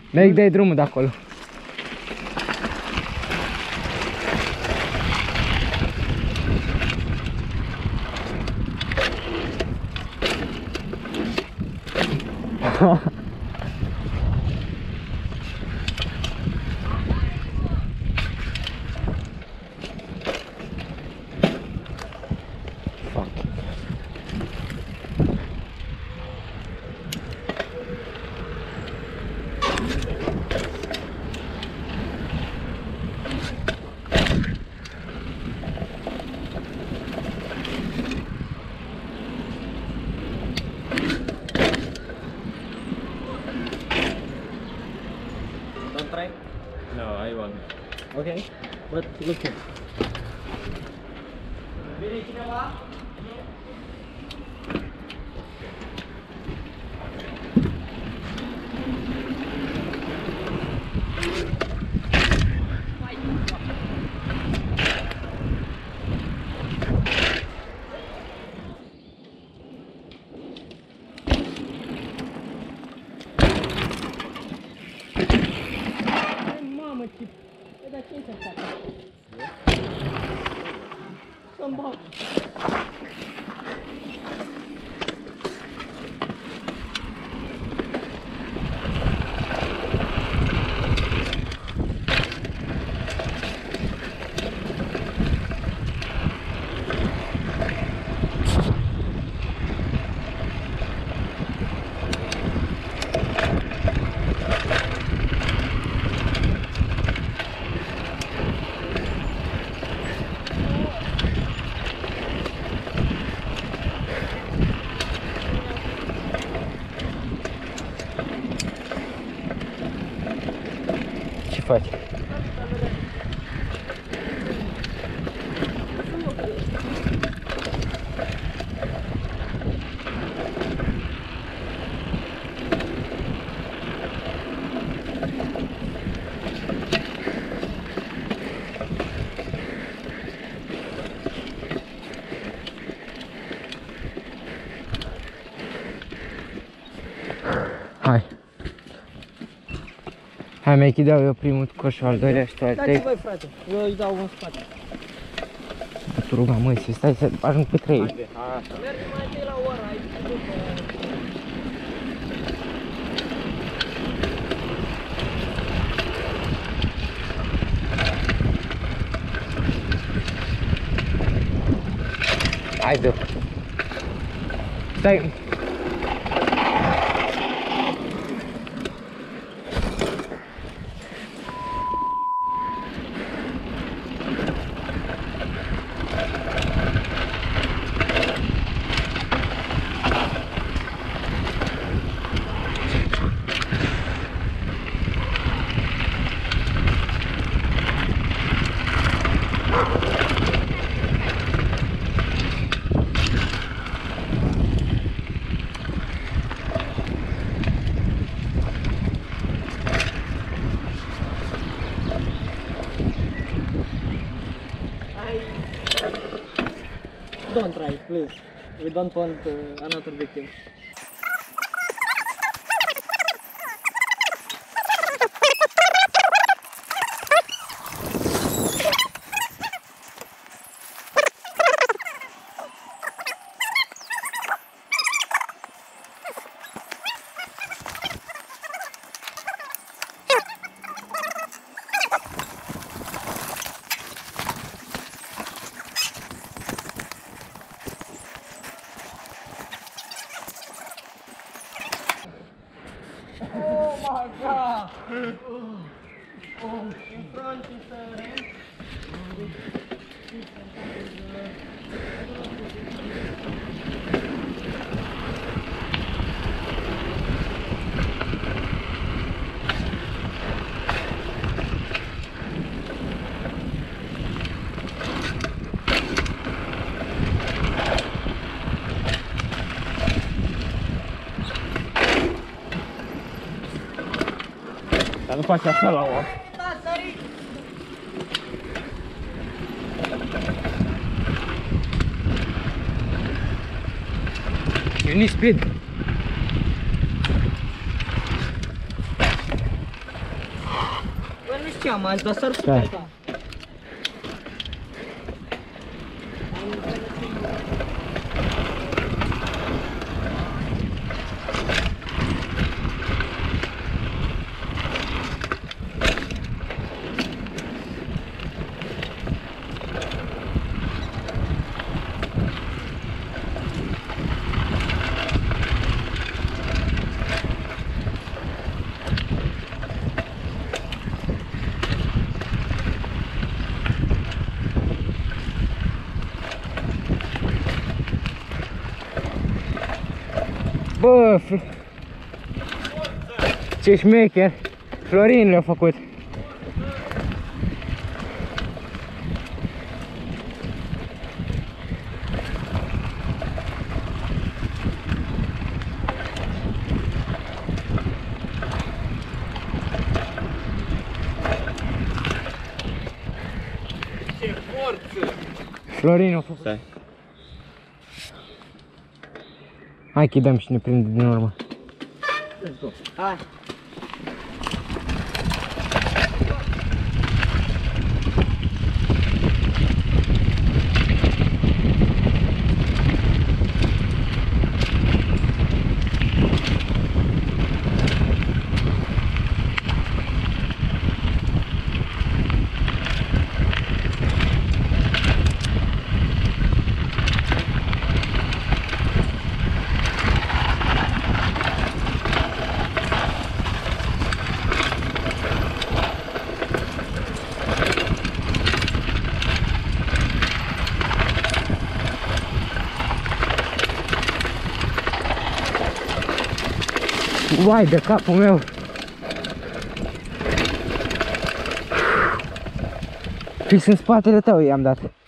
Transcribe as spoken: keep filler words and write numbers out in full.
Dai, dai drumul de acolo. No, I won't. Okay, but look here. Mamă, ce... E, dar ce-i să facă? Să-mi bag. Ce faci? Hai. Hai, mai chideau eu primul coșul, al doilea și tu al Dați trei. voi, frate, eu îi dau în spate. Tu ruga, măi, să stai să ajung pe trei. Haide, hai așa. Mergem mai întâi la ora aici, după... Haide. Stai. Don't try, please. We don't want uh, another victim. Oh my god! Oh, oh, in front is a ramp. Dar nu faci așa la o. Da, sări! You need speed. ziceam azi, dar s-ar putea, Da. da. Bă, Fl- ce șmecher! Florin le-a făcut. Ce forță! Florin a făcut. Stai. Hai că dăm și ne prinde din urmă. Hai! Vai de capul meu! Fix în spatele tău i-am dat.